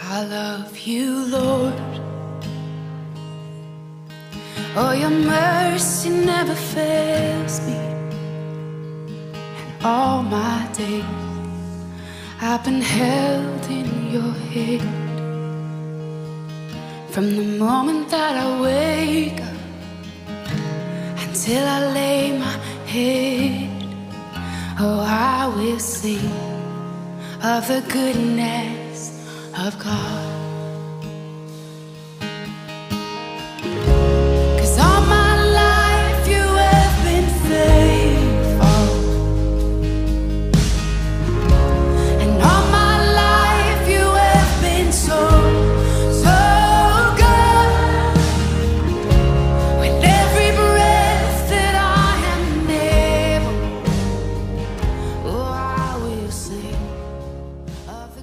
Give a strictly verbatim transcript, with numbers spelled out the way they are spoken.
I love you, Lord. Oh, your mercy never fails me. And all my days I've been held in your hand. From the moment that I wake up until I lay my head, oh, I will sing of the goodness of God.